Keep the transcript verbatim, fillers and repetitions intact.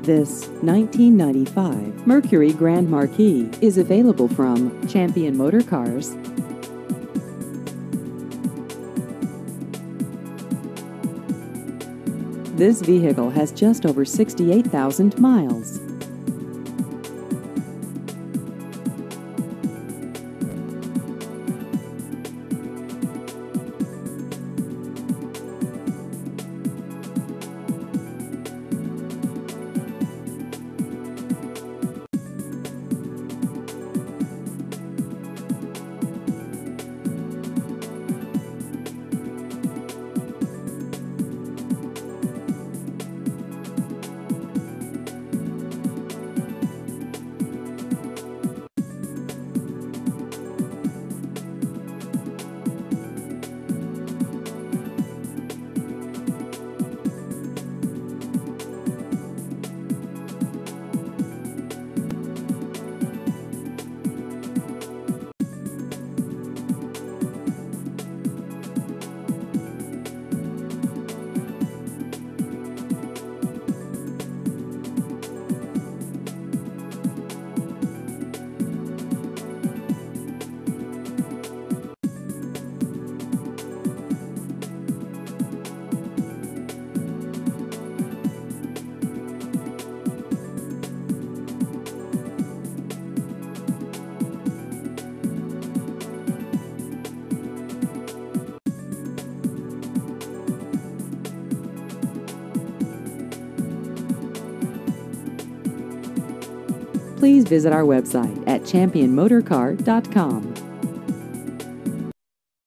This nineteen ninety-five Mercury Grand Marquis is available from Champion Motor Cars. This vehicle has just over sixty-eight thousand miles. Please visit our website at champion motor car dot com.